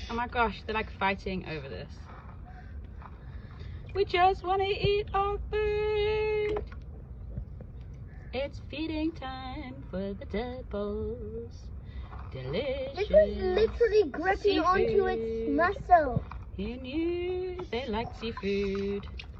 Oh my gosh, they're like fighting over this. We just want to eat our food. It's feeding time for the tadpoles. Delicious. This is literally gripping onto its muscle. Who knew they like seafood?